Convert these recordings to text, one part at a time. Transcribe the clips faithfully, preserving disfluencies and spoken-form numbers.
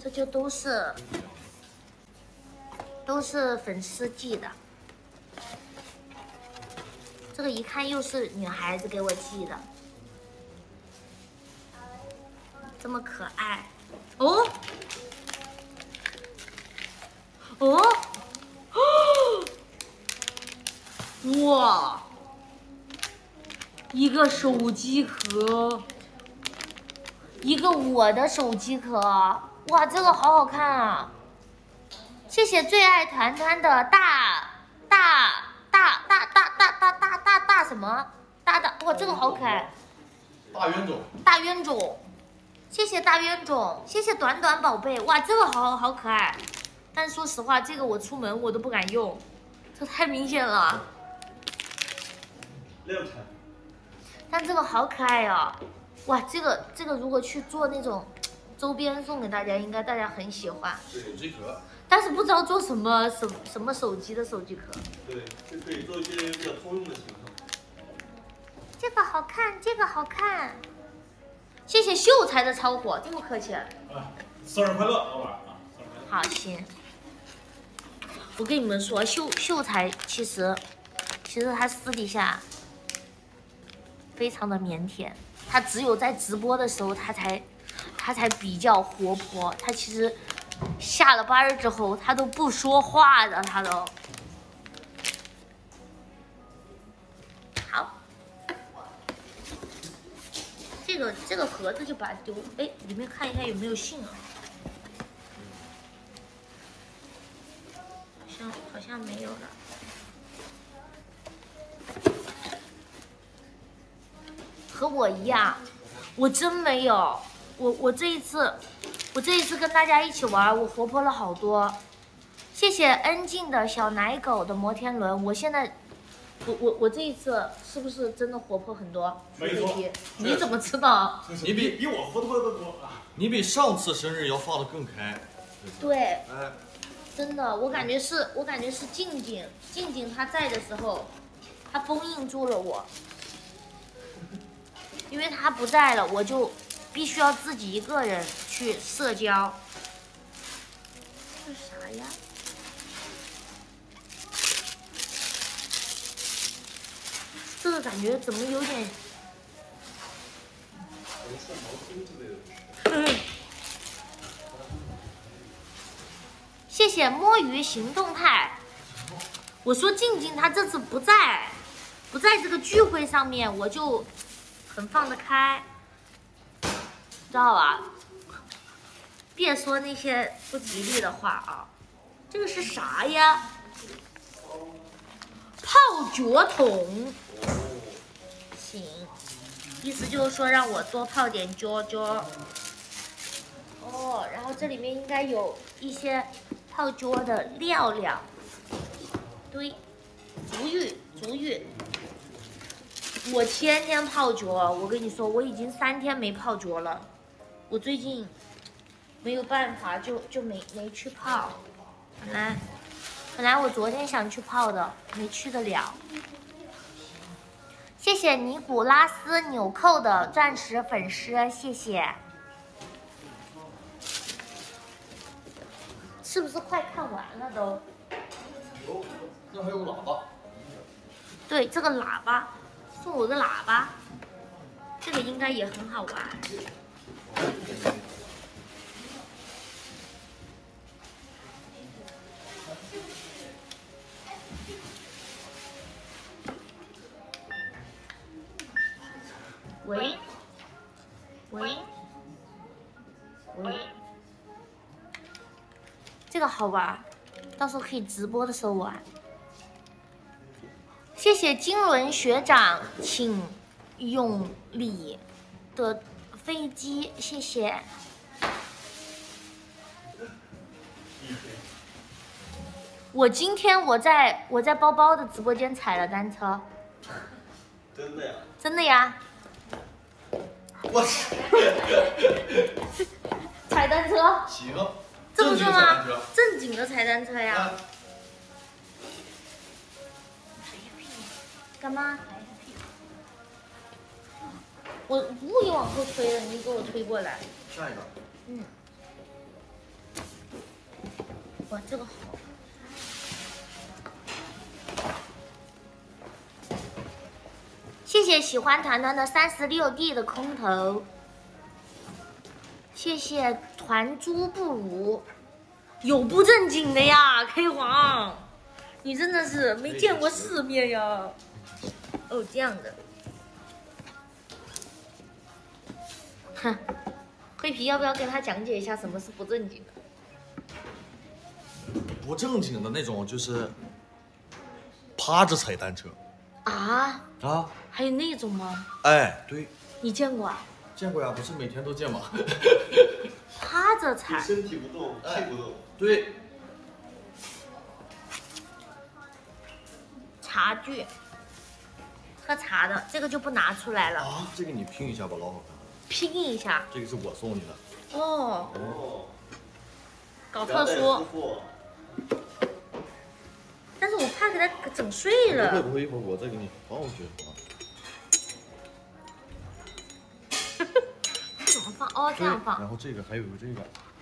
这就都是都是粉丝寄的。这个一看又是女孩子给我寄的，这么可爱哦哦哦！哇，一个手机壳，一个我的手机壳，哇，这个好好看啊！谢谢最爱团团的大大。大大大大大大大大什么？大大哇，这个好可爱！ 大冤种， 大冤种，谢谢大冤种，谢谢短短宝贝，哇，这个好好可爱。但说实话，这个我出门我都不敢用，这太明显了。 六成。 但这个好可爱哦，哇，这个这个如果去做那种周边送给大家，应该大家很喜欢。 手机壳。 但是不知道做什么什什么手机的手机壳。 对，就可以做一些比较通用的型号。 这个好看，这个好看。谢谢秀才的超火，这么客气。 啊，生日快乐，老板啊！ 好，行。我跟你们说，秀秀才其实其实他私底下非常的腼腆，他只有在直播的时候他才他才比较活泼，他其实。下了班之后，他都不说话的，他都好。这个这个盒子就把它丢，哎，里面看一下有没有信啊？好像好像没有了。和我一样，我真没有，我我这一次。我这一次跟大家一起玩，我活泼了好多。谢谢恩静的小奶狗的摩天轮，我现在，我我我这一次是不是真的活泼很多？ 没错。 你怎么知道？ 你比比我活泼的多啊！ 你比上次生日要放得更开。 对。 哎。 真的，我感觉是，我感觉是静静，静静她在的时候，她封印住了我，因为她不在了，我就。必须要自己一个人去社交。这是啥呀？这个感觉怎么有点……谢谢摸鱼行动派。我说静静她这次不在，不在这个聚会上面，我就很放得开。知道吧？别说那些不吉利的话啊！这个是啥呀？泡脚桶。行，意思就是说让我多泡点脚脚。哦，然后这里面应该有一些泡脚的料料。对，足浴，足浴。我天天泡脚，我跟你说，我已经三天没泡脚了。我最近没有办法，就就没没去泡。本来本来我昨天想去泡的，没去得了。谢谢尼古拉斯纽扣的钻石粉丝，谢谢。是不是快看完了都？ 有，那还有喇叭。 对，这个喇叭，送我个喇叭，这个应该也很好玩。喂，喂，喂，这个好玩，到时候可以直播的时候玩。谢谢金轮学长，请永礼的飞机，谢谢。我今天我在我在包包的直播间踩了单车。 真的呀？ 真的呀。 我踩单车。 行。 这不是吗？正经的踩单车呀。啊、干嘛？我故意往后推的，你给我推过来。 下一个。 嗯。 哇，这个好。谢谢喜欢团团的三十六 D 的空投，谢谢团猪不如，有不正经的呀，K 皇，你真的是没见过世面呀。哦，这样的，哼，黑皮要不要跟他讲解一下什么是不正经的？ 不正经的那种就是趴着踩单车啊啊， 还有那种吗？ 哎，对， 你见过啊？ 见过呀，不是每天都见吗？ 趴着踩， 身体不动，气不动，对。 茶具，喝茶的这个就不拿出来了啊，这个你拼一下吧，老好看。 拼一下， 这个是我送你的。 哦哦， 搞特殊，但是我怕给他整碎了。 不会不会，一会儿我再给你放过去啊。 怎么放？哦，这样放。 然后这个还有个这个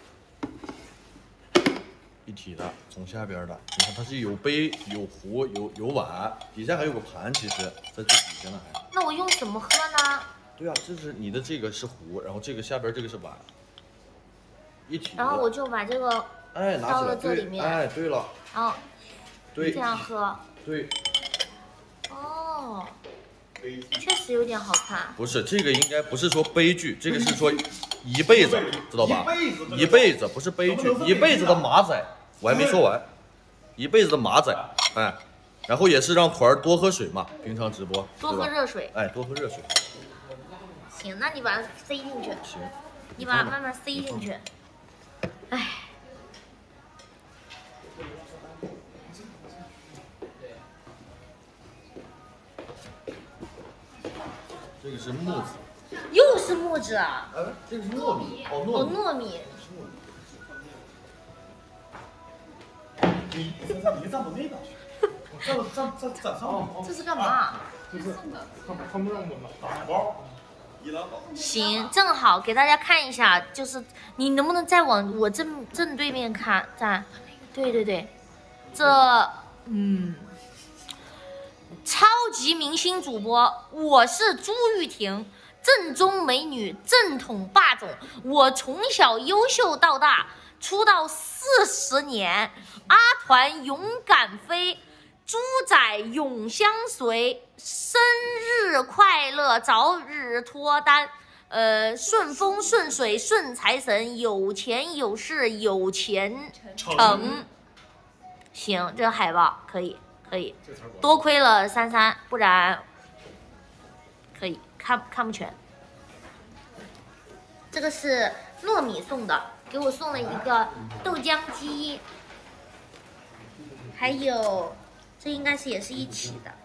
一体的，从下边的，你看它是有杯、有壶、有有碗，底下还有个盘，其实在最底下呢还。 那我用什么喝呢？ 对啊，这是你的这个是壶，然后这个下边这个是碗，一体的。 然后我就把这个哎拿起来， 这里面， 哎对了， 然后对这样喝， 对。 哦，确实有点好看。 不是这个应该不是说悲剧，这个是说一辈子，知道吧？ 一辈子， 一辈子不是悲剧，一辈子的马仔，我还没说完，一辈子的马仔，哎，然后也是让团儿多喝水嘛，平常直播多喝热水， 哎，多喝热水。 行，那你把它塞进去。 行， 你把它慢慢塞进去。哎。 这个是木子， 又是木子啊！ 哎，这个是糯米，哦哦， 糯米。 糯米。 你你站你站到那边去，站站站站上面。 这是干嘛？ 就是他他们让我们打海报。 行，正好给大家看一下，就是你能不能再往我正正对面看站？对对对，这嗯，超级明星主播，我是朱玉婷，正宗美女，正统霸总。我从小优秀到大，出道四十年，阿团勇敢飞。猪仔永相随，生日快乐，早日脱单，呃，顺风顺水顺财神，有钱有势有钱成。行，这个海报可以可以，多亏了珊珊，不然可以看看不全。这个是糯米送的，给我送了一个豆浆机，还有。这应该是也是一起的，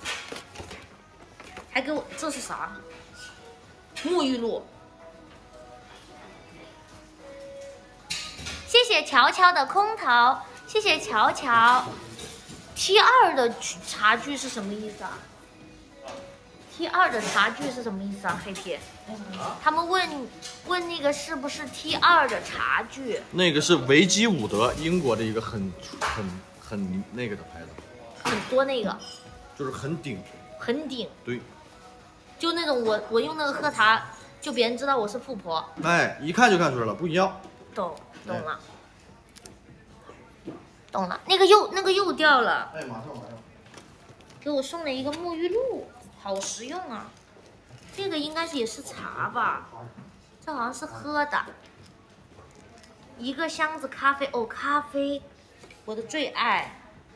还给我这是啥？沐浴露。谢谢乔乔的空投，谢谢乔乔。T 二的茶具是什么意思啊 ？T 二的茶具是什么意思啊？黑皮，他们问问那个是不是 T 二的茶具？ 那个是维基伍德，英国的一个很很很那个的牌子。 很多那个， 就是很顶， 很顶， 对， 就那种我我用那个喝茶，就别人知道我是富婆， 哎，一看就看出来了，不一样， 懂懂了，哎、懂了，那个又那个又掉了， 哎，马上马上， 给我送了一个沐浴露，好实用啊，这个应该是也是茶吧，这好像是喝的，一个箱子咖啡，哦，咖啡，我的最爱。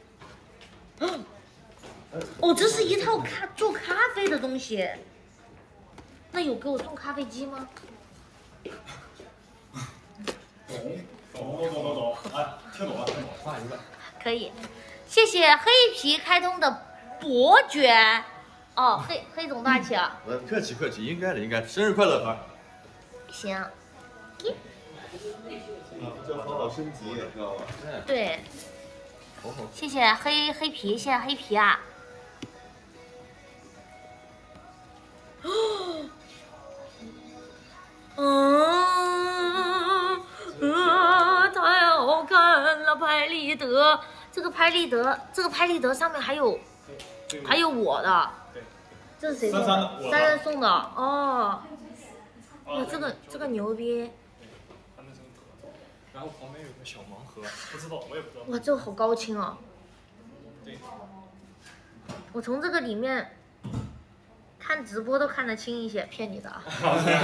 哦，这是一套咖做咖啡的东西。那有给我送咖啡机吗？ 懂懂懂懂懂，哎，听懂了听懂了，换一个。 可以，谢谢黑皮开通的伯爵。哦，黑黑总大气啊！ 呃，客气客气，应该的应该，生日快乐啊！ 行。 啊，这好好升级，知道吧？ 对。谢谢黑黑皮，谢谢黑皮啊！嗯，呃，太好看了，拍拍立得，这个拍立得，这个拍立得上面还有还有我的，这是谁送的？珊珊送的哦。哇，这个这个牛逼。 然后旁边有个小盲盒，不知道我也不知道。 哇，这个好高清哦。 对。 我从这个里面。看直播都看得清一些，骗你的啊！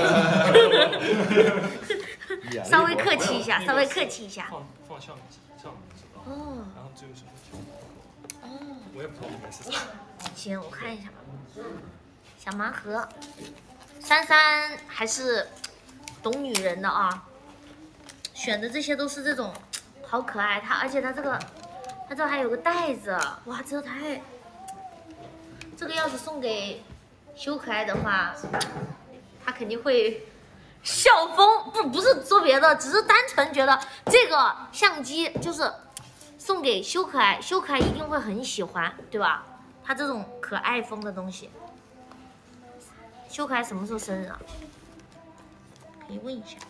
稍微客气一下，稍微客气一下。 放放橡皮橡皮知道。 哦。 然后这个是小盲盒。 哦。 我也不知道里面是啥。 行，我看一下吧。小盲盒，珊珊还是懂女人的啊，选的这些都是这种，好可爱。它而且它这个，它这还有个袋子，哇，这太，这个要是送给。修可爱的话，他肯定会笑疯。不，不是说别的，只是单纯觉得这个相机就是送给修可爱，修可爱一定会很喜欢，对吧？他这种可爱风的东西，修可爱什么时候生日啊？可以问一下。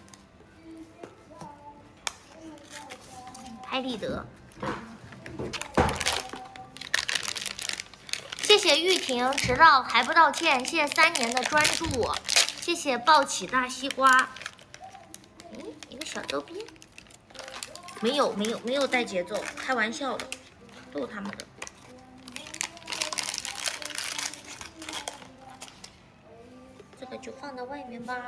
拍立得，对。谢谢玉婷迟到还不道歉，谢谢三年的专注，谢谢抱起大西瓜。嗯，一个小周边，没有没有没有带节奏，开玩笑的，逗他们的。这个就放在外面吧。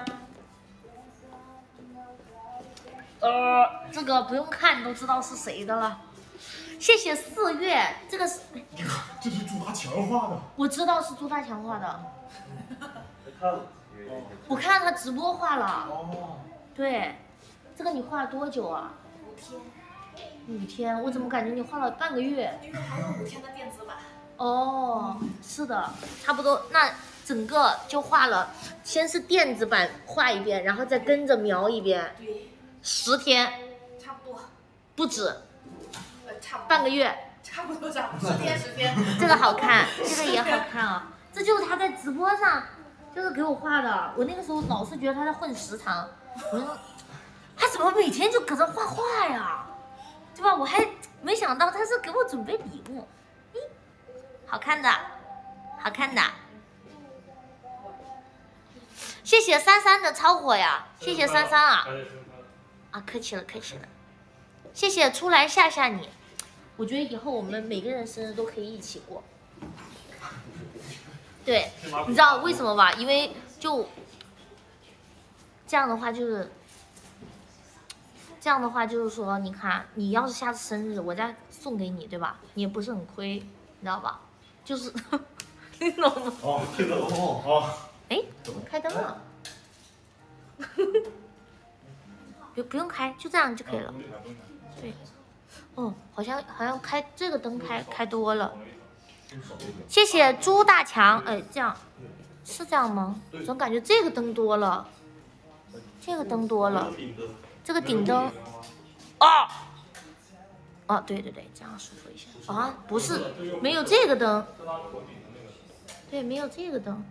呃，这个不用看都知道是谁的了。谢谢四月，这个是， 这是朱大强画的。 我知道是朱大强画的。我看他直播画了。 哦。 对，这个你画了多久啊？ 五天。 五天，我怎么感觉你画了半个月？ 因为还有五天的电子版。 哦，是的，差不多。那整个就画了，先是电子版画一遍，然后再跟着描一遍。 对。 十天。 差不多。 不止。 差不多半个月， 差不多，差不多十天十天。 这个好看，这个也好看啊！这就是他在直播上，就是给我画的。我那个时候老是觉得他在混时长，我说他怎么每天就搁这画画呀，对吧？我还没想到他是给我准备礼物，咦，好看的，好看的。谢谢珊珊的超火呀，谢谢珊珊啊！啊，客气了，客气了。谢谢出来吓吓你。我觉得以后我们每个人生日都可以一起过。对，你知道为什么吧？因为就这样的话，就是这样的话，就是说，你看，你要是下次生日，我再送给你，对吧？你也不是很亏，你知道吧？就是你懂吗？ 哦，开灯哦哦。 哎，怎么开灯了？不不用开，就这样就可以了。对。哦，好像好像开这个灯开开多了，谢谢朱大强。哎，这样是这样吗？总感觉这个灯多了，这个灯多了，这个顶灯，啊，啊，对对对，这样舒服一些啊，不是，没有这个灯，对，没有这个灯。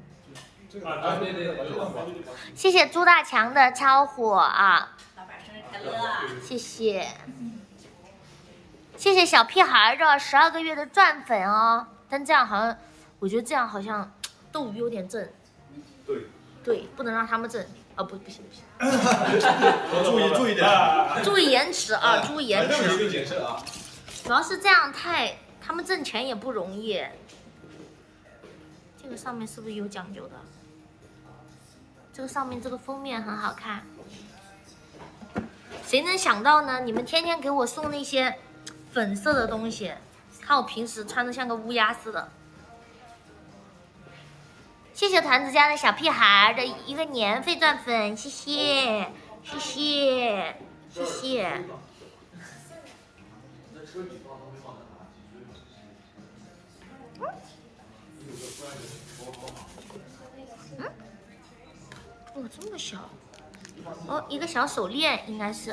谢谢朱大强的超火啊！ 老板生日快乐！ 谢谢。谢谢小屁孩的十二个月的钻粉哦，但这样好像，我觉得这样好像斗鱼有点正。 对。 对，不能让他们正啊！不，不行不行。 注意注意点。 注意延迟啊！注意延迟。 一个解释啊。 主要是这样太，他们挣钱也不容易。这个上面是不是有讲究的？这个上面这个封面很好看。谁能想到呢？你们天天给我送那些。粉色的东西，看我平时穿的像个乌鸦似的。谢谢团子家的小屁孩的一个年费钻粉，谢谢，谢谢，谢谢。嗯？哇，这么小！哦，一个小手链应该是。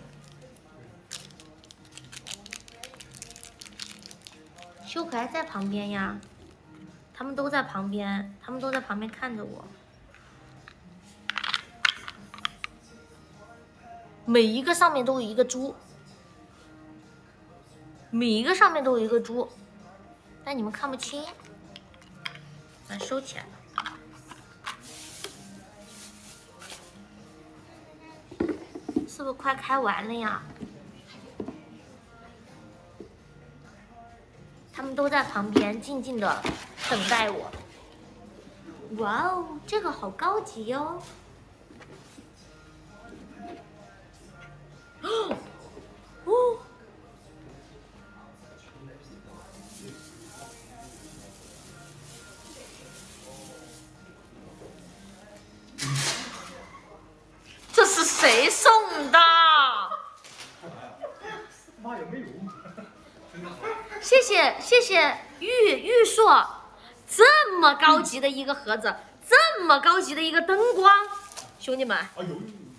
修可爱在旁边呀，他们都在旁边，他们都在旁边看着我。每一个上面都有一个猪， 每一个上面都有一个猪，但你们看不清，咱收起来。是不是快开完了呀？他们都在旁边静静的等待我。哇哦，这个好高级哟！哦，哦，这是谁送的？ 妈也没有。 谢谢谢谢玉玉硕，这么高级的一个盒子，这么高级的一个灯光，兄弟们， 哎呦！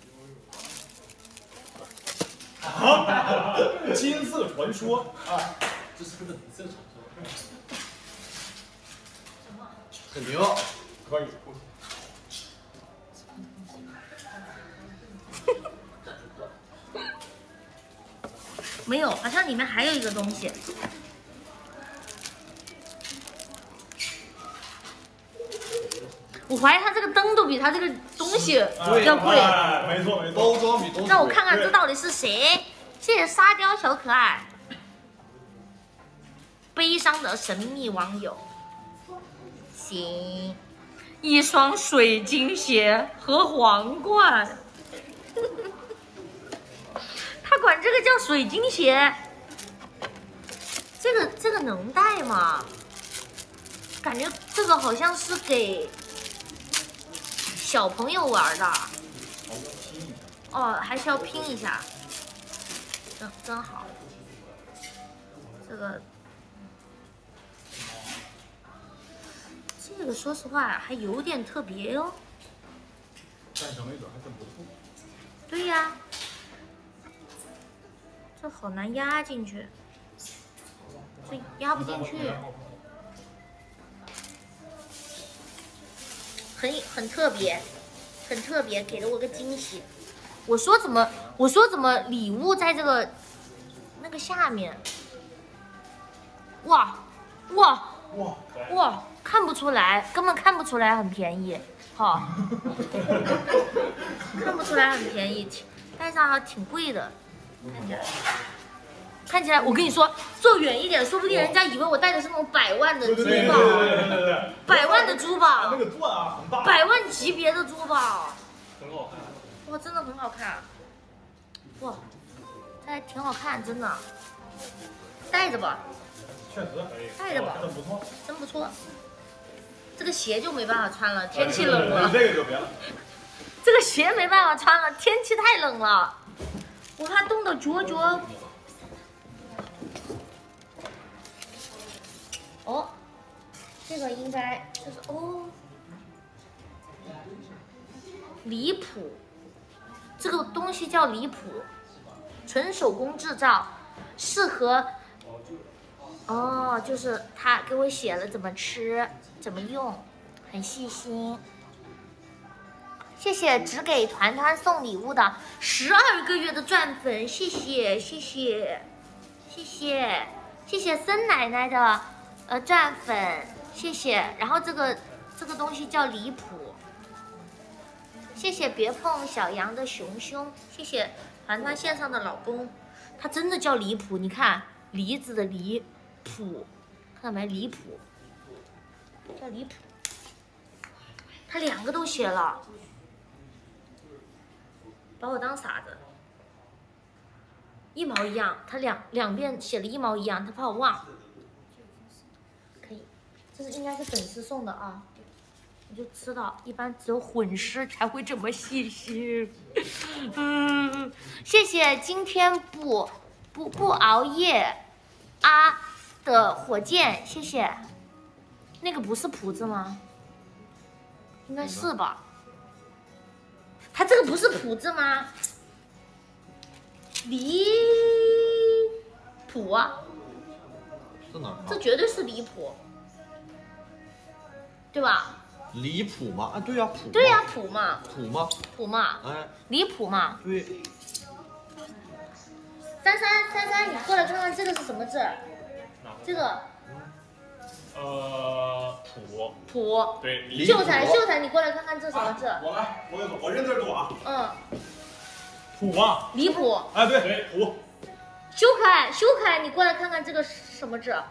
啊！金色传说啊！ 这是个冷色传说。 肯定可以。 没有，好像里面还有一个东西。我怀疑它这个灯都比它这个东西要贵。 哎，没错没错。 包装比东西让我看看这到底是谁？谢谢沙雕小可爱。悲伤的神秘网友。行，一双水晶鞋和皇冠。他管这个叫水晶鞋，这个这个能戴吗？感觉这个好像是给小朋友玩的。哦，还是要拼一下，真真好。这个这个说实话还有点特别哟。 但小没准还真不错。 对呀。这好难压进去，这压不进去，很很特别，很特别，给了我个惊喜。我说怎么，我说怎么礼物在这个那个下面？哇哇哇哇，看不出来，根本看不出来很便宜，哈，看不出来很便宜，戴上还挺贵的。看起来，看起来，我跟你说，坐远一点，说不定人家以为我戴的是那种百万的珠宝，百万的珠宝， 那个钻啊很大， 百万级别的珠宝， 很好看。 哇，真的很好看，哇，这还挺好看，真的，戴着吧， 确实可以， 戴着吧， 真不错， 真不错。这个鞋就没办法穿了，天气冷了。 这个就别了。 这个鞋没办法穿了，天气太冷了。我怕冻到脚脚。哦，这个应该就是哦，离谱，这个东西叫离谱，纯手工制造，适合。哦，就是他给我写了怎么吃，怎么用，很细心。谢谢只给团团送礼物的十二个月的钻粉，谢谢谢谢谢谢谢谢森奶奶的呃钻粉，谢谢。然后这个这个东西叫离谱，谢谢别碰小羊的熊熊，谢谢团团线上的老公，他真的叫离谱，你看梨子的梨谱，看到没？离谱，叫离谱，他两个都写了。把我当傻子，一毛一样，他两两遍写了一毛一样，他怕我忘。可以，这是应该是粉丝送的啊，我就知道，一般只有混尸才会这么细心。嗯，谢谢今天不不不熬夜啊的火箭，谢谢。那个不是谱子吗？应该是吧。它这个不是谱子吗？离谱啊！ 在哪儿？ 这绝对是离谱，对吧？ 离谱吗？啊，对呀、啊，谱。 对呀、啊，谱嘛。 谱吗？ 谱嘛。 哎， 离谱嘛。 对。 珊珊，珊珊，你过来看看这个是什么字？这个呃，土。 土。 对。 秀才，秀才，你过来看看这是什么字？ 我来，我我认字多啊。 嗯。 土啊。 离谱。 哎，对对，土。 修可爱，修可爱，你过来看看这个是什么字？哪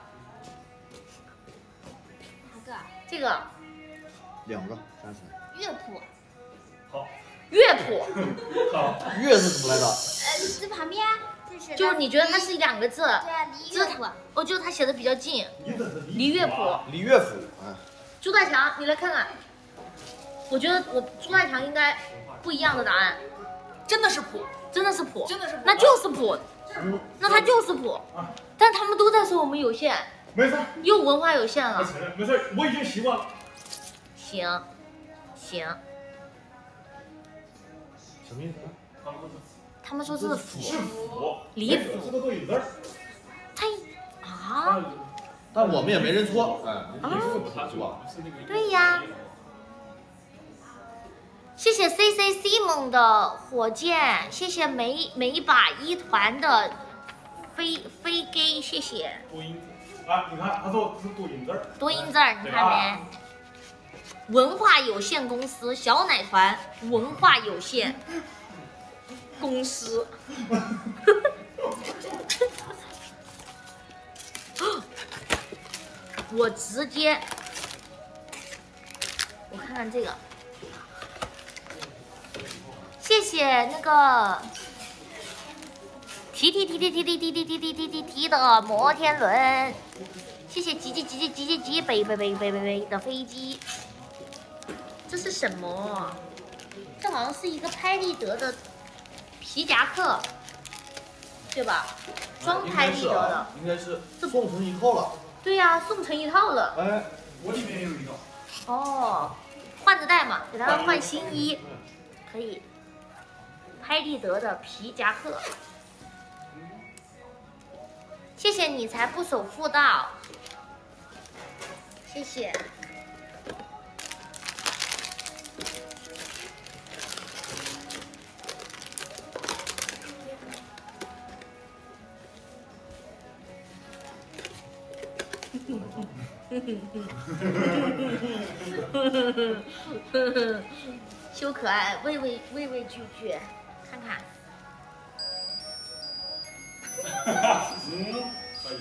个？这个。 两个，三十。 乐谱。 好。 乐谱。 好。 乐是什么来着？ 呃，这旁边这是。 就是你觉得它是两个字？对啊，离乐谱。 哦，就是它写的比较近。离乐谱。 离乐谱。啊。 朱大强，你来看看。我觉得我朱大强应该不一样的答案。真的是谱，真的是谱，真的是谱，那就是谱。嗯，那它就是谱，但他们都在说我们有限， 没事， 又文化有限了。 没事，我已经习惯了。 行，行。 什么意思？ 他们说这是谱， 是谱， 离谱。 这个都有字儿。 他啊？ 但我们也没认错，哎， 啊， 是吧？ 对呀。谢谢 C C Simon 的火箭，谢谢每每一把一团的飞飞给，谢谢。 多音啊，你看他说是多音字儿。多音字儿，你看没？文化有限公司小奶团文化有限公司。我直接，我看看这个。谢谢那个提提提提提提提提提提提提提的摩天轮，谢谢急急急急急急急北北北北北北的飞机。这是什么？这好像是一个拍立得的皮夹克，对吧？装拍立得的， 应该是送成一套了。 对呀、啊，送成一套了。 哎，我里面也有一套。 哦，换着戴嘛，给他换新衣，可以。拍立得的皮夹克，谢谢你才不守妇道，谢谢。修可爱，畏畏畏畏惧惧。看看， 嗯，可以。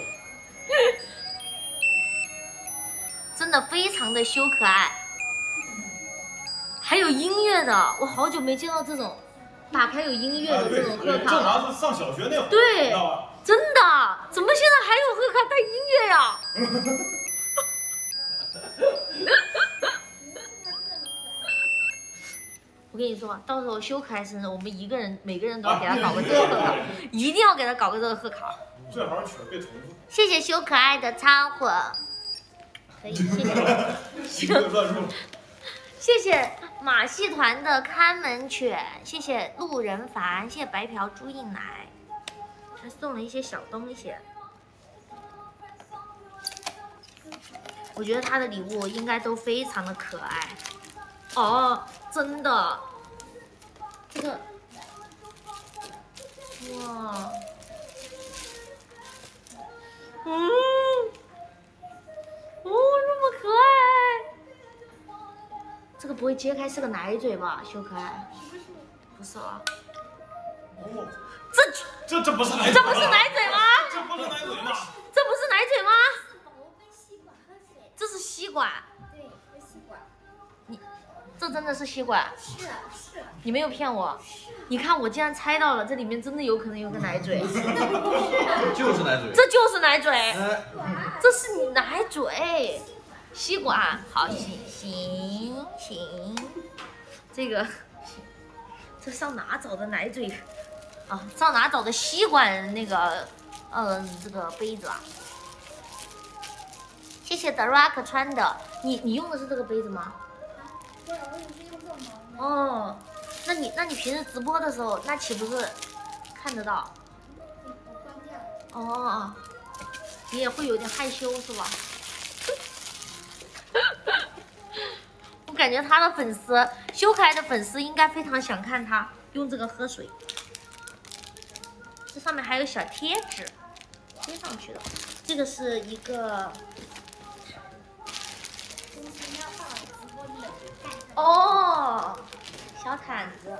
真的非常的修可爱，还有音乐的，我好久没见到这种打开有音乐的这种贺卡。 正常是上小学那会儿， 对，真的，怎么现在还有贺卡带音乐呀？我跟你说，到时候修可爱生日，我们一个人每个人都要给他搞个这个贺卡，一定要给他搞个这个贺卡。 最好是别重复。 谢谢修可爱的超火，可以，谢谢。谢谢马戏团的看门犬，谢谢路人凡，谢谢白嫖猪印奶，还送了一些小东西。我觉得他的礼物应该都非常的可爱。哦，真的，这个，哇，嗯，哦，这么可爱，这个不会揭开是个奶嘴吧？修可爱，不是啊， 哦， 这这这不是奶， 这不是奶嘴吗？ 这不是奶嘴吗？ 这不是奶嘴吗？这是吸管。 对，是吸管。 你。这真的是吸管， 是是， 你没有骗我。你看，我竟然猜到了，这里面真的有可能有个奶嘴， 就是奶嘴， 这就是奶嘴， 哎、 这是你奶嘴，吸管，好，行行行，这个这上哪找的奶嘴啊？上哪找的吸管那个呃这个杯子啊？谢谢 The Rock 穿的，你你用的是这个杯子吗？哦，那你那你平时直播的时候，那岂不是看得到？哦哦哦，你也会有点害羞是吧？我感觉他的粉丝，修可爱的粉丝应该非常想看他用这个喝水。 这上面还有小贴纸贴上去的。这个是一个哦，小毯子。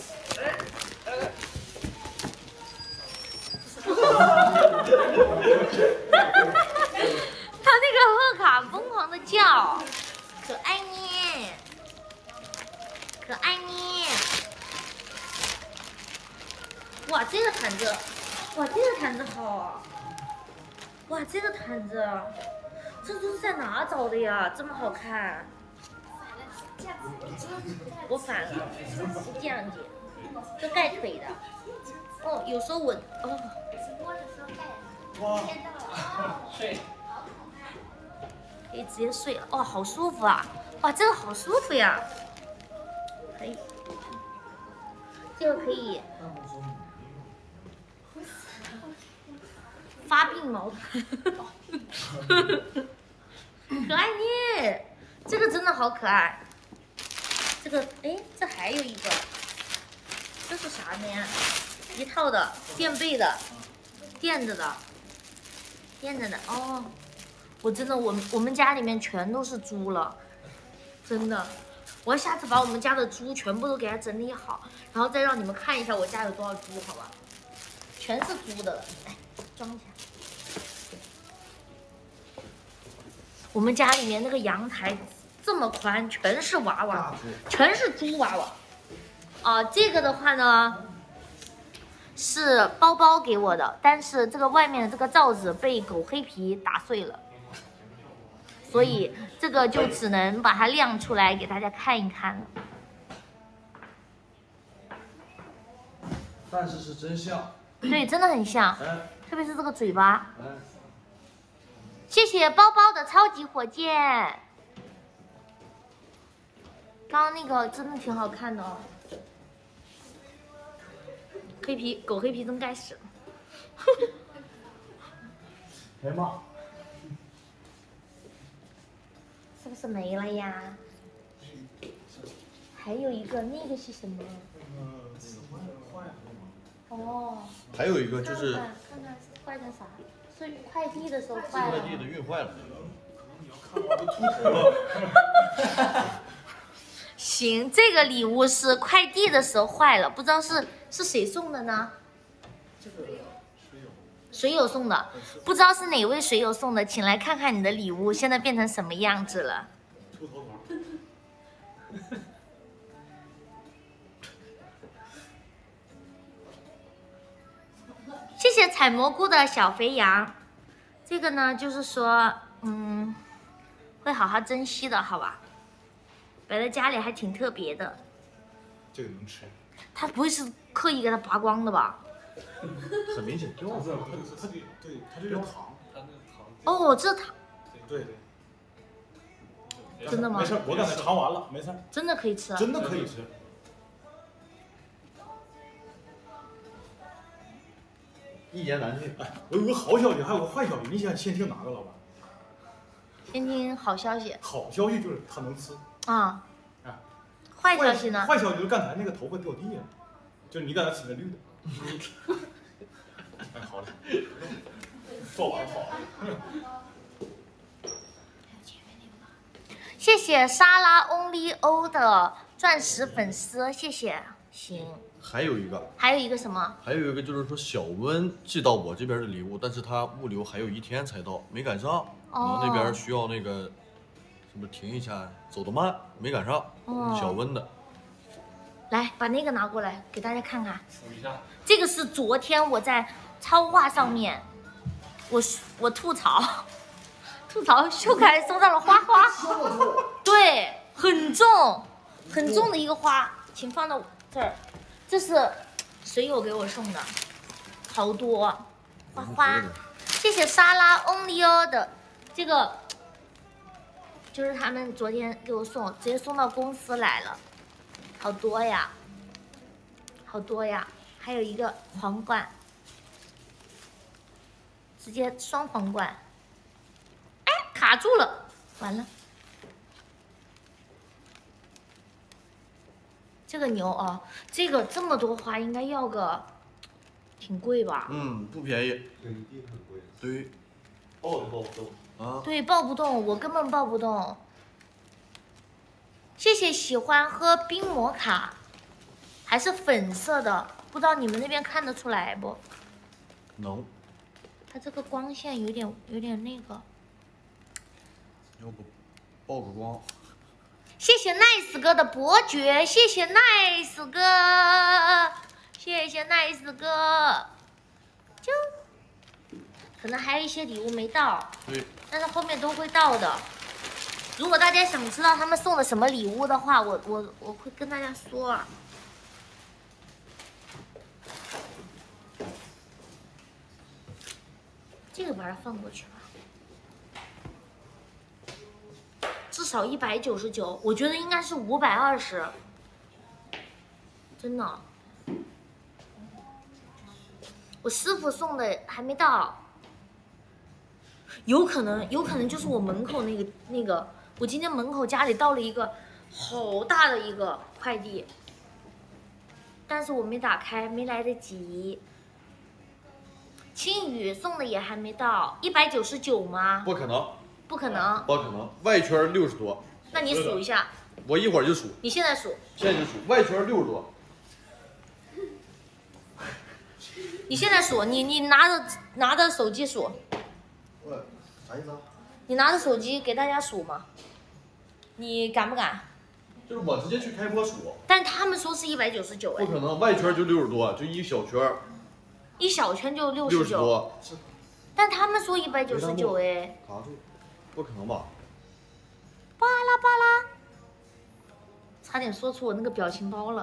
他那个贺卡疯狂的叫，可爱呢，可爱呢。哇，这个毯子，哇，这个毯子好，哇，这个毯子，这都是在哪找的呀？这么好看。我反了，是这样子，这盖腿的。哦，有时候我哦。 摸的时候盖的。 哇， 见到了。 睡。 可以直接睡了，哇，好舒服啊！哇，这个好舒服呀，可以，这个可以发鬓毛毯，可爱呢，这个真的好可爱。这个，哎，这还有一个，这是啥呢？一套的垫背的，垫着的，垫着的哦。我真的，我们我们家里面全都是猪了，真的。我要下次把我们家的猪全部都给它整理好，然后再让你们看一下我家有多少猪，好吧？全是猪的了，来装一下。我们家里面那个阳台这么宽，全是娃娃，全是猪娃娃。啊，这个的话呢是包包给我的，但是这个外面的这个罩子被狗黑皮打碎了。所以这个就只能把它亮出来给大家看一看了。 但是是真像。 对，真的很像， 哎特别是这个嘴巴。 哎， 谢谢包包的超级火箭。刚刚那个真的挺好看的哦。黑皮狗黑皮真该死。 哎妈！ 是不是没了呀？还有一个，那个是什么？哦。 还有一个就是看看看看是坏成啥？是快递的时候坏了。 快递的运坏了。 行，这个礼物是快递的时候坏了，不知道是是谁送的呢？ 这个水友送的，不知道是哪位水友送的，请来看看你的礼物现在变成什么样子了。 秃头团。 谢谢采蘑菇的小肥羊，这个呢就是说，嗯，会好好珍惜的，好吧？摆在家里还挺特别的。 这个能吃。 他不会是刻意给它拔光的吧？ 很明显掉了。 它对对，它这是糖。 它那个糖。 哦，这糖对对。 真的吗没事，我刚才尝完了，没事。 真的可以吃？ 真的可以吃。 一言难尽。 哎，我有个好消息，还有个坏消息，你想先听哪个，老板？ 先听好消息。 好消息就是它能吃。 啊。 啊。 坏消息呢？ 坏消息就是刚才那个头发掉地了，就是你刚才吃的绿的。哎，好了，说完了，好了。 谢谢沙拉 Only O 的钻石粉丝，谢谢。行。 还有一个。 还有一个什么？ 还有一个就是说小温寄到我这边的礼物，但是他物流还有一天才到，没赶上。可能那边需要那个，是不是停一下？走得慢，没赶上。 哦。 小温的。 来，把那个拿过来给大家看看。 数一下。这个是昨天我在超话上面，我我吐槽，吐槽秀可爱收到了花花，对，很重，很重的一个花，请放到这儿。这是水友给我送的，好多花花，谢谢沙拉 Only O 的这个，就是他们昨天给我送，直接送到公司来了。好多呀，好多呀，还有一个皇冠，直接双皇冠，哎，卡住了，完了，这个牛哦，这个这么多花应该要个挺贵吧？ 嗯，不便宜。 对，一定很贵。 对。 抱都抱不动。 啊。 对，抱不动，我根本抱不动。谢谢喜欢喝冰摩卡，还是粉色的，不知道你们那边看得出来不？ 能。 它这个光线有点有点那个。 要不曝个光。 谢谢 nice 哥的伯爵，谢谢 nice 哥，谢谢 nice 哥。就可能还有一些礼物没到， 对， 但是后面都会到的。如果大家想知道他们送的什么礼物的话，我我我会跟大家说。这个把它放过去吧。至少一百九十九，我觉得应该是五百二十，真的。我师傅送的还没到，有可能，有可能就是我门口那个那个，我今天门口家里到了一个好大的一个快递，但是我没打开，没来得及。青雨送的也还没到，一百九十九吗？ 不可能。 不可能， 不可能，外圈六十多。 那你数一下。 我一会儿就数。 你现在数。 现在就数，外圈六十多。 你现在数，你你拿着拿着手机数。 我啥意思啊？ 你拿着手机给大家数吗？你敢不敢？ 就是我直接去开播数。 但他们说是一百九十九哎。 不可能，外圈就六十多，就一小圈。 一小圈就六十九。多。但他们说一百九十九哎。 卡住。不可能吧？ 巴拉巴拉，差点说出我那个表情包了。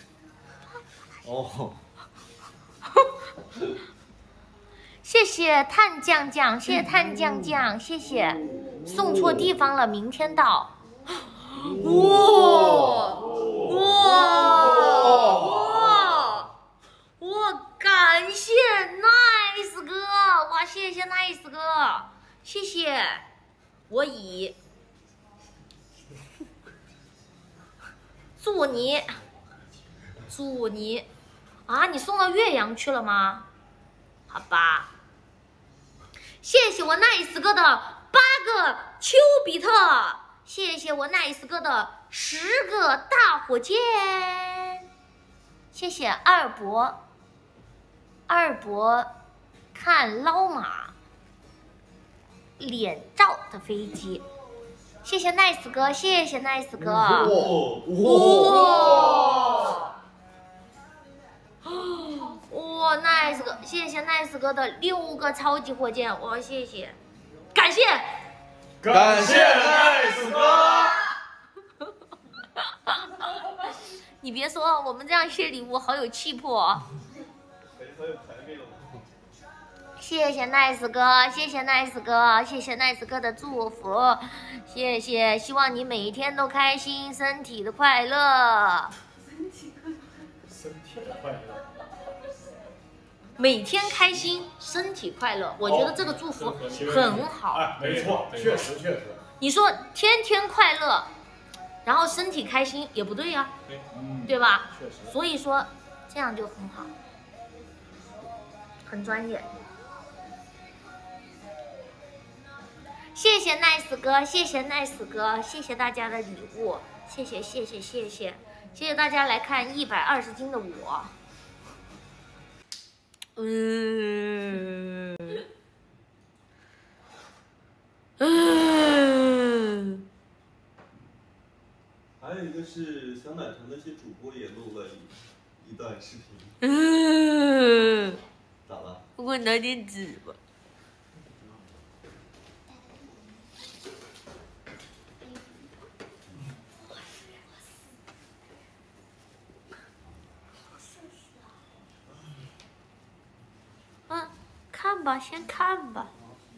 哦。 谢谢炭酱酱，谢谢炭酱酱，谢谢。送错地方了，明天到。哇哇哇！哇！感谢 nice 哥，哇！谢谢 nice 哥，谢谢。我以祝你祝你啊，你送到岳阳去了吗？好吧，谢谢我 nice 哥的八个丘比特，谢谢我 nice 哥的十个大火箭，谢谢二伯二伯看捞马脸照的飞机，谢谢 nice 哥，谢谢 nice 哥。哇哇哇 nice 哥，谢谢 nice 哥的六个超级火箭，哇谢谢，感谢感谢 nice 哥。 你别说，我们这样谢礼物好有气魄。谢谢 nice 哥，谢谢 nice 哥，谢谢 nice 哥的祝福，谢谢，希望你每一天都开心，身体的快乐。 身体的快乐。 每天开心，身体快乐，我觉得这个祝福很好。 哎，没错，确实确实。 你说天天快乐，然后身体开心也不对呀、啊， 对，嗯， 对吧？ 确实。 所以说这样就很好，很专业。谢谢 nice 哥，谢谢 nice 哥，谢谢大家的礼物，谢谢谢谢谢谢，谢谢大家来看一百二十斤的我。嗯嗯。 还有一个是小奶团的一些主播也录了一一段视频。 嗯。 咋了？ 我给我拿点纸吧。嗯，看吧，先看吧。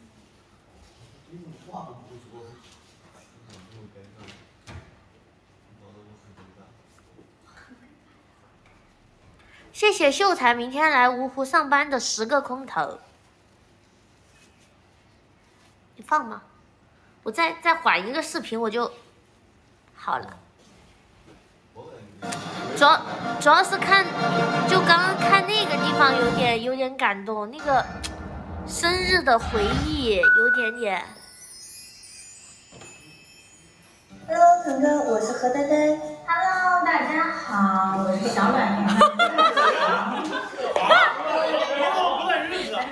谢谢秀才明天来芜湖上班的十个空投，你放吗？我再再缓一个视频我就好了。主要主要是看，就刚刚看那个地方有点有点感动，那个生日的回忆有点点。 Hello， 腾哥，我是何丹丹。 Hello， 大家好，我是小暖团。 不赖日子。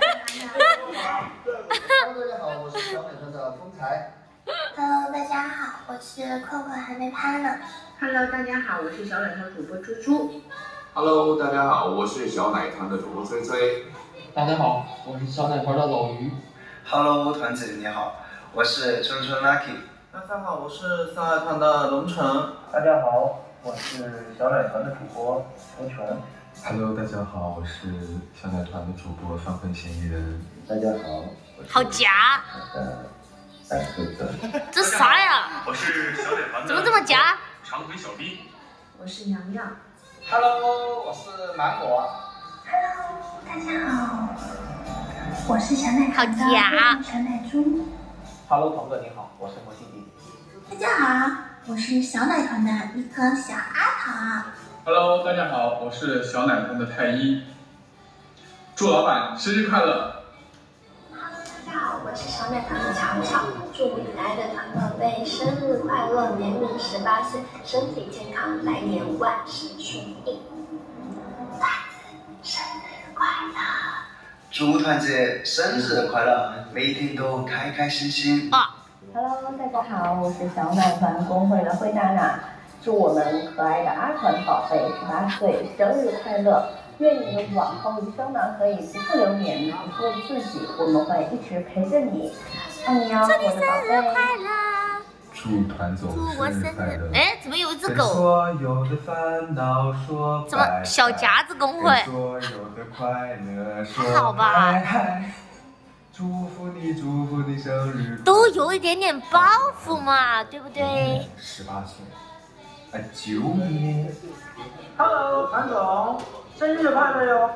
Hello， 大家好，我是小暖团的风采。 Hello， 大家好，我是困困还没拍呢。 Hello， 大家好，我是小暖团主播猪猪。 Hello， 大家好，我是小奶团的主播崔崔。 大家好，我是小奶团的老于。 Hello， 团子你好，我是春春 Lucky。 大家好，我是上海团的龙城。 大家好，我是小奶团的主播球球。 Hello， 大家好，我是小奶团的主播放分嫌疑人。 大家好， 好假！ 呃，三个字。 这啥呀？ 我是小奶团的。 怎么这么假？ 长腿小兵。 我是洋洋。 Hello， 我是芒果。 Hello， 大家好，我是小奶团的小奶猪。 Hello， 童哥你好，我是魔弟弟。 大家好，我是小奶团的一颗小阿桃。 Hello， 大家好，我是小奶团的太一。祝老板生日快乐！ Hello， 大家好，我是小奶团的巧巧，祝你来的团宝贝生日快乐，年龄十八岁，身体健康，来年万事顺利。团子生日快乐！ 祝团姐生日快乐，每一天都开开心心。 啊 Hello， 大家好，我是小奶团公会的慧娜娜，祝我们可爱的阿团宝贝十八岁生日快乐！愿你往后余生呢可以不负流年，不做自己，我们会一直陪着你，爱你哦，我的宝贝。 祝团总生日快乐！ 哎，怎么有一只狗？ 所有的烦恼说怎么小夹子公会？ 所有的快乐说还好吧？ 祝福你，祝福你生日都有一点点包袱嘛，对不对？ 十八岁，哎，九年。 Hello， 团总，生日快乐哟！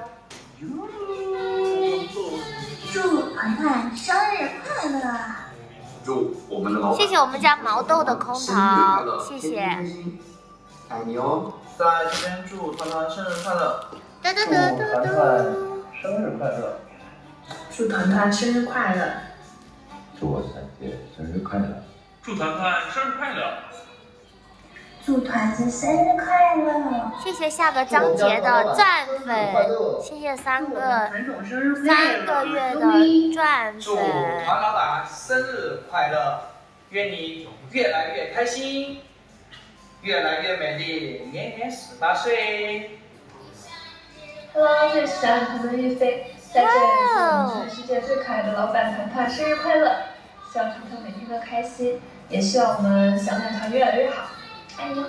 祝团团生日快乐！ 祝我们的老板谢谢我们家毛豆的空投，谢谢。 爱你哦！ 在这边祝团团生日快乐！ 祝团团生日快乐！ 祝团团生日快乐！ 祝我三姐生日快乐！ 祝团团生日快乐！ 祝团子生日快乐！ 谢谢下个章节的钻粉，谢谢三个三个月的钻粉。 祝团老板生日快乐！愿你越来越开心，越来越美丽，年年十八岁。 Hello， 这是小奶团的玉飞。在这里祝我们全世界最可爱的老板团团生日快乐！希望团团每天都开心，也希望我们小奶团越来越好，爱你哦！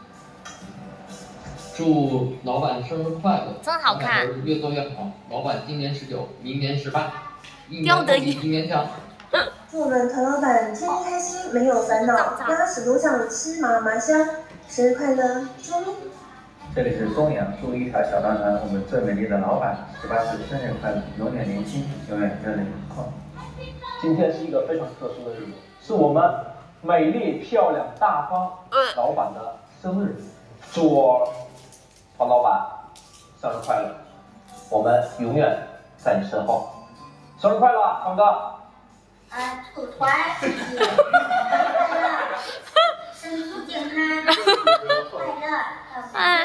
祝老板生日快乐！ 真好看， 越做越好。老板今年十九，明年十八，一标得一年强。 祝我们团老板天天开心，没有烦恼，拉屎都想吃麻麻香，生日快乐，祝你！ 这里是中阳，祝一条小团团，我们最美丽的老板十八岁生日快乐，永远年轻，永远热泪盈眶。 今天是一个非常特殊的日子，是我们美丽漂亮大方老板的生日，祝我团老板生日快乐，我们永远在你身后，生日快乐，团哥！ 啊，祝团生日快乐，身体健康，快乐。 哎，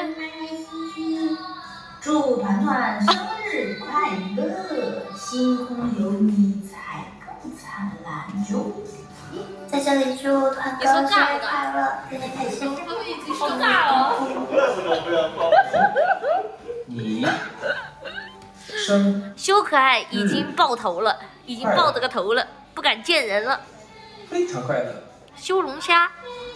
祝团团生日快乐，星空有你才更灿烂哟！ 在这里祝团哥生日快乐，天天开心。 好尬哦！ 你生修可爱已经爆头了，已经爆这个头了，不敢见人了。 非常快乐。 修龙虾。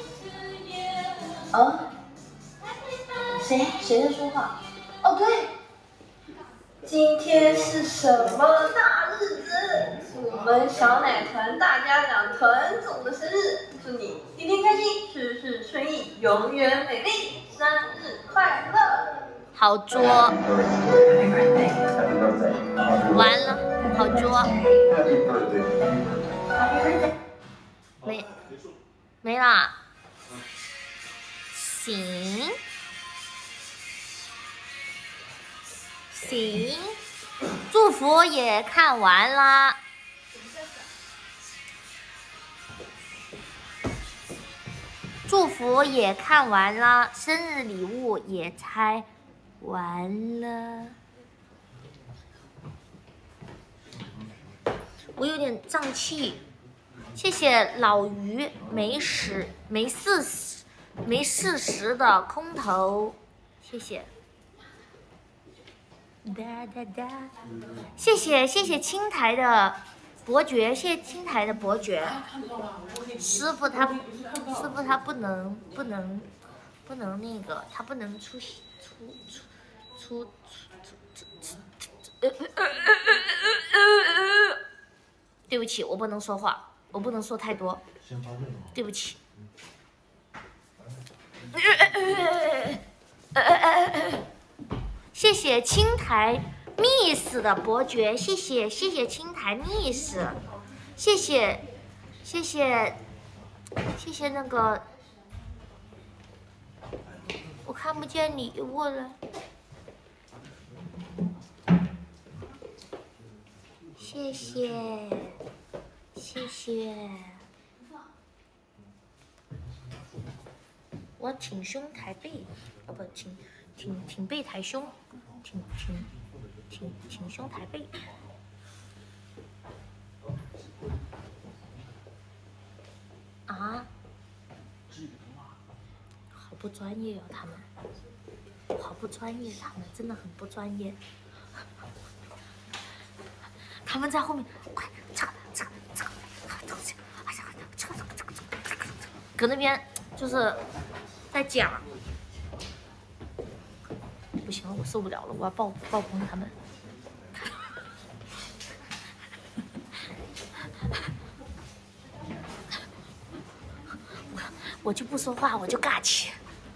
哦。谁谁在说话？哦对，今天是什么大日子？是我们小奶团大家长团总的生日，祝你天天开心，事事顺意，永远美丽，生日快乐！ 好捉，完了，好捉，没没啦，行。行， 祝福也看完啦。祝福也看完了，生日礼物也拆完了。我有点胀气，谢谢老于没时没事时没事时的空投，谢谢。哒哒哒，谢谢谢谢青台的伯爵，谢谢青台的伯爵。师傅他师傅他不能不能不能那个，他不能出出出出出出出呃呃呃呃呃对不起，我不能说话，我不能说太多，对不起。谢谢青台 Miss 的伯爵，谢谢谢谢青台 Miss， 谢谢谢谢谢谢那个，我看不见礼物了，谢谢谢谢，我挺胸抬背，啊不挺挺挺背抬胸，挺挺挺挺胸抬背。啊，好不专业哦，他们，好不专业，他们真的很不专业。他们在后面，快，这个这个这个这个东西，哎呀，这个这个这个这个，搁那边就是在讲。不行了，我受不了了，我要爆爆崩他们。我就不说话，我就尬气，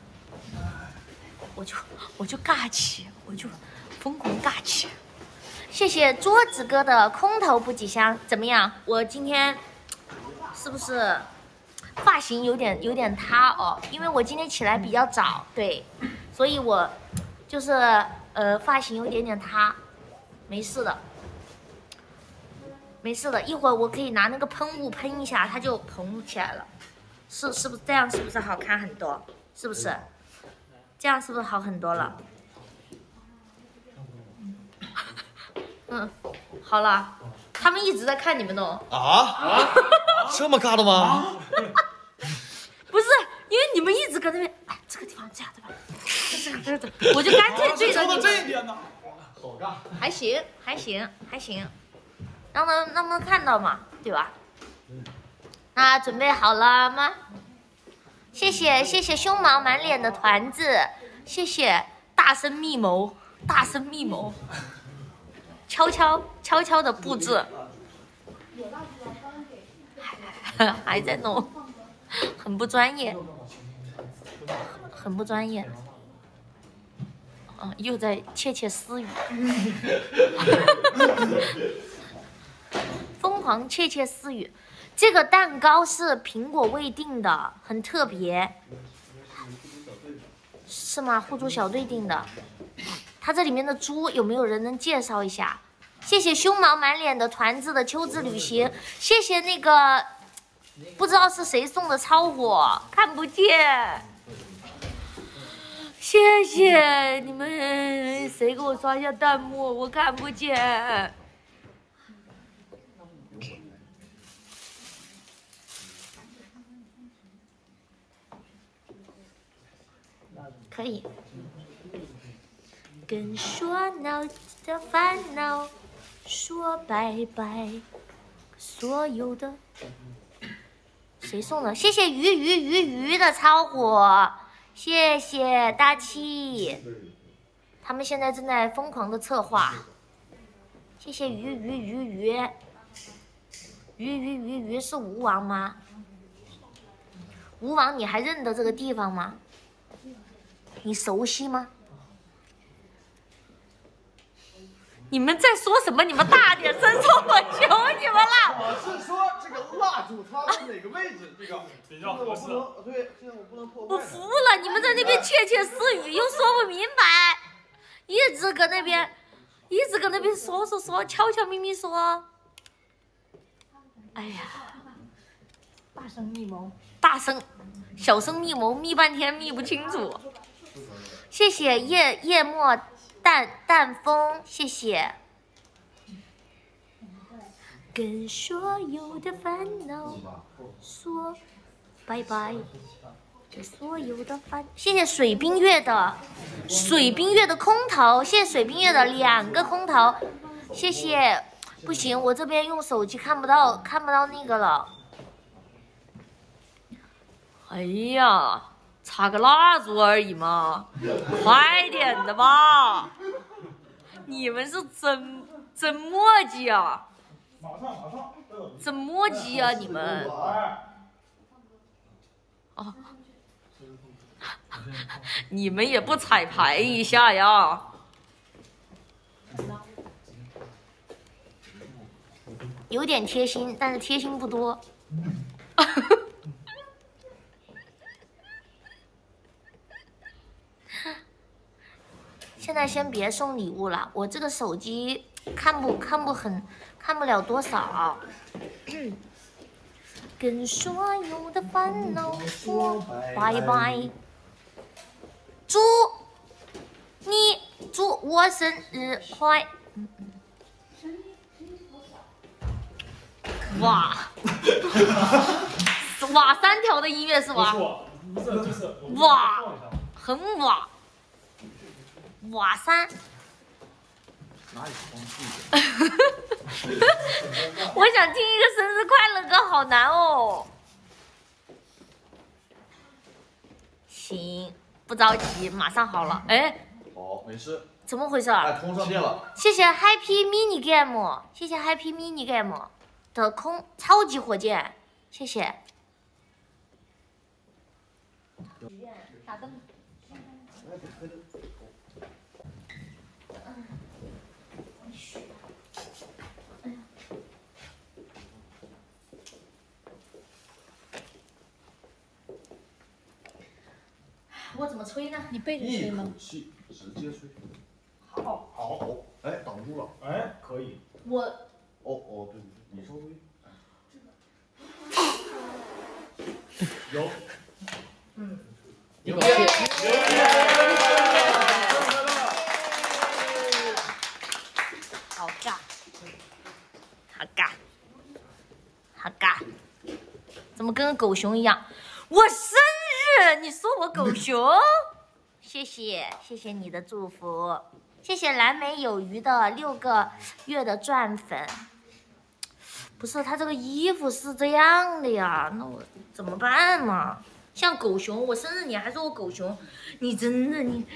我就我就尬气，我就疯狂尬气。谢谢桌子哥的空投补给箱，怎么样？我今天是不是发型有点有点塌哦？因为我今天起来比较早，对，所以我就是呃发型有点点塌，没事的，没事的，一会儿我可以拿那个喷雾喷一下，它就蓬起来了。是是不是这样？是不是好看很多？是不是？这样是不是好很多了？嗯，好了，他们一直在看你们呢。 啊啊！这么尬的吗？ 不是，因为你们一直搁那边，哎，这个地方这样对吧？这个这个这个，我就干脆对着你们。 这一边呢？ 好尬。还行，还行，还行，让他让他们看到嘛，对吧？那准备好了吗？谢谢谢谢胸毛满脸的团子，谢谢大声密谋，大声密谋，悄悄悄悄的布置，还, 还在弄，很不专业，很不专业。嗯，又在窃窃私语，疯狂窃窃私语。这个蛋糕是苹果味订的，很特别，是吗？护猪小队订的。它这里面的猪有没有人能介绍一下？谢谢胸毛满脸的团子的秋之旅行，谢谢那个不知道是谁送的超火，看不见。谢谢你们，谁给我刷一下弹幕？我看不见。可以。跟说闹的烦恼说拜拜，所有的。谁送的？谢谢鱼鱼鱼鱼的超火，谢谢大气。他们现在正在疯狂的策划。谢谢鱼鱼鱼鱼。鱼鱼鱼鱼是吴王吗？吴王，你还认得这个地方吗？你熟悉吗？你们在说什么？你们大点声说，我求你们了！ 我是说这个蜡烛它是哪个位置？这个比较合适。 对，现在我不能破坏。 我服了，你们在那边窃窃私语，又说不明白，一直搁那边， 一直搁那边说说说，悄悄咪咪说。哎呀， 大声密谋， 大声，小声密谋，密半天密不清楚。谢谢夜夜末淡淡风，谢谢。跟所有的烦恼说拜拜。所有的烦，谢谢水冰月的水冰月的空投，谢谢水冰月的两个空投，谢谢。不行，我这边用手机看不到看不到那个了。哎呀，插个蜡烛而已嘛，快点的吧！你们是真真磨叽啊！ 马上马上， 真磨叽啊！你们。哦。你们也不彩排一下呀？有点贴心，但是贴心不多。现在先别送礼物了，我这个手机看不看不很看不了多少。跟所有的烦恼说拜拜。祝你祝我生日快！哇哇三条的音乐是吧？ 不是，就是哇，很哇哇三。 哪里放屁？ 我想听一个生日快乐歌，好难哦。行。不着急，马上好了。哎， 好，没事。 怎么回事啊？ 哎，通上电了。 谢谢 Happy Mini Game， 谢谢 Happy Mini Game 的空超级火箭，谢谢。 打灯。 我怎么吹呢？ 你背着吹吗？ 一口气直接吹。 好， 好，好，哎，挡住了。 哎，可以。 我。 哦哦，对，你稍微。有。 嗯。 有。 好尬，好尬，好尬，怎么跟个狗熊一样？我生日，你说我狗熊？谢谢，谢谢你的祝福，谢谢蓝莓有余的六个月的钻粉。不是，他这个衣服是这样的呀，那我怎么办嘛？像狗熊，我生日你还说我狗熊，你真的你，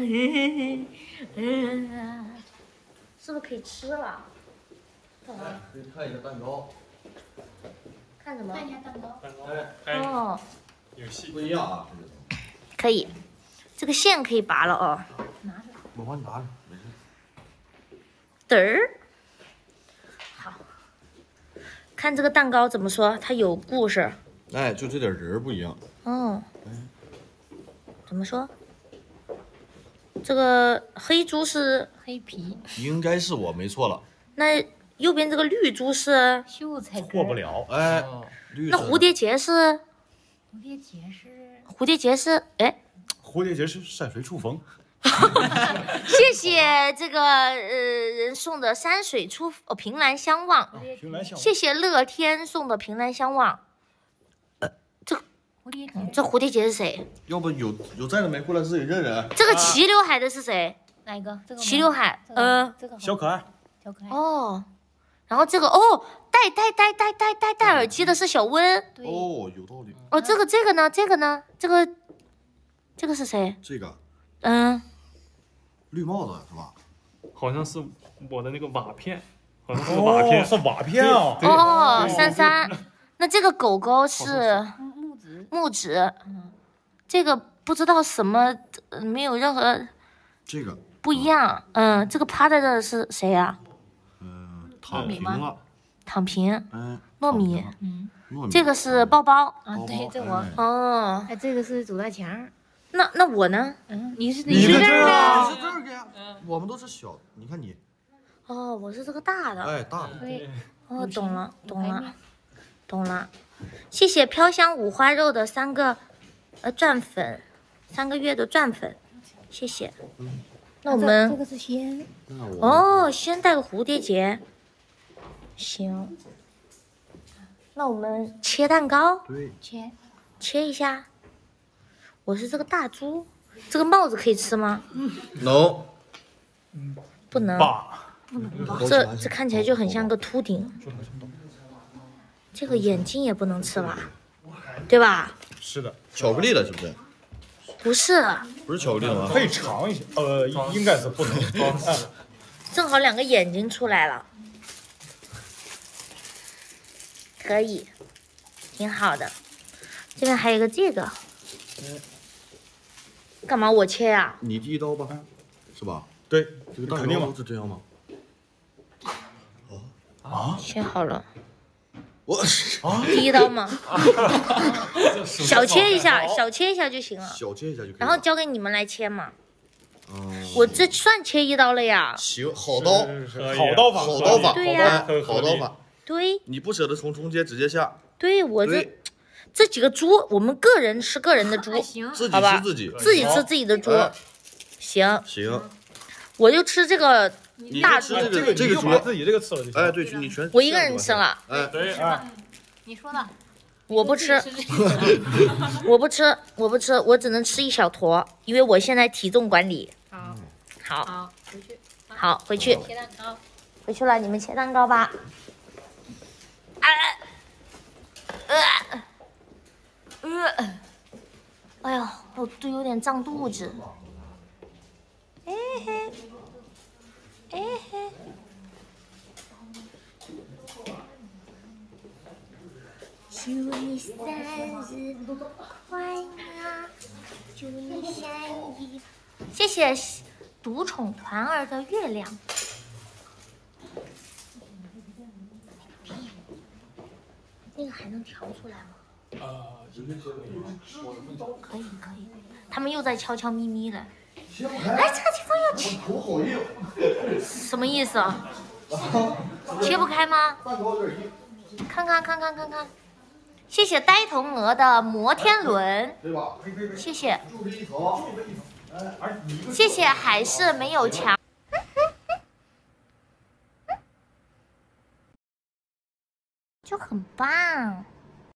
是不是可以吃了？ 来，可以看一下蛋糕。 看什么？ 看一下蛋糕。 蛋糕。 哦。 有戏。 不一样啊。 可以，这个线可以拔了哦。 拿着。 我帮你拿着，没事。 嘚儿。好。看这个蛋糕怎么说？它有故事。 哎，就这点人不一样。 哦。怎么说？这个黑猪是黑皮。 应该是我没错了。 那右边这个绿猪是秀才错不了。 哎， 那蝴蝶结是？ 蝴蝶结是？ 蝴蝶结是？哎， 蝴蝶结是山水初逢。 谢谢这个呃人送的山水初哦凭栏相望， 凭栏相望。 谢谢乐天送的凭栏相望。呃，这蝴蝶结， 这蝴蝶结是谁？ 要不有有在的没过来自己认认。 这个齐刘海的是谁？ 哪一个？这个齐刘海，嗯， 这个小可爱。 小可爱。 哦，然后这个哦，戴戴戴戴戴戴戴耳机的是小温。 哦，有道理。 哦，这个这个呢？这个呢？这个这个是谁？ 这个。 嗯。 绿帽子是吧？ 好像是我的那个瓦片，好像是个瓦片， 是瓦片啊。 哦，珊珊，那这个狗狗是木子， 木子，这个不知道什么，没有任何这个不一样。嗯，这个趴在这是谁呀？ 嗯，躺平了。 躺平。 嗯， 糯米。 嗯， 这个是包包。 啊，对，这我。 哦， 哎，这个是左大强。 那那我呢？ 嗯，你是你是这儿啊， 的， 你是这儿的呀。我们都是小，你看你， 哦，我是这个大的。 哎，大的。 对。哦，懂了，懂了，懂了。谢谢飘香五花肉的三个呃钻粉，三个月的钻粉，谢谢。嗯、那我们这个是先。 哦，先戴个蝴蝶结。行。那我们切蛋糕。 对。 切。 切一下。我是这个大猪，这个帽子可以吃吗？ 嗯。能。 不能。这这看起来就很像个秃顶。这个眼睛也不能吃吧？对吧？ 是的， 巧克力的是不是？ 不是。 不是巧克力的吗？ 可以尝一下，呃，应该是不能。 正好两个眼睛出来了，可以，挺好的。这边还有一个这个，干嘛我切呀？ 你第一刀吧，是吧？ 对， 这个蛋糕都是这样吗？ 啊， 切好了。 我啊，第一刀吗？小切一下，小切一下就行了。 小切一下就可以。 然后交给你们来切嘛。 哦。 我这算切一刀了呀。 行，好刀， 好刀法， 好刀法， 对呀， 好刀法。 对。 你不舍得从中间直接下。 对，我这这几个猪，我们个人吃个人的猪，好吧？ 自己吃自己， 自己吃自己的猪。行。 行。 我就吃这个。大猪， 这个这个猪自己这个吃了就行。 哎，对，你全我一个人吃了。 哎， 对啊。 你说的。 我不吃，我不吃，我不吃，我只能吃一小坨，因为我现在体重管理。 好。 好。 好，回去。 好，回去。 切蛋糕。 回去了，你们切蛋糕吧。哎。呃。呃。哎呦，我都有点胀肚子。哎嘿。哎嘿，祝你生日快乐，祝你生日。谢谢独宠团儿的月亮。那个还能调出来吗？ 呃，应该可以。 可以可以，他们又在悄悄咪咪了。哎，这个地方要切， 头好硬， 什么意思啊？切不开吗？看看看看看看，谢谢呆头鹅的摩天轮，谢谢，谢谢海是没有墙，就很棒。